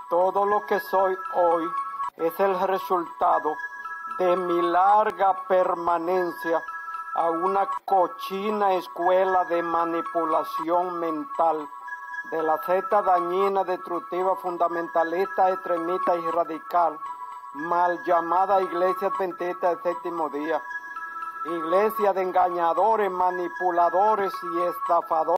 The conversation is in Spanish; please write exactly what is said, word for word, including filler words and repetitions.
Todo lo que soy hoy es el resultado de mi larga permanencia a una cochina escuela de manipulación mental, de la secta dañina, destructiva, fundamentalista, extremista y radical, mal llamada Iglesia Adventista del Séptimo Día, iglesia de engañadores, manipuladores y estafadores.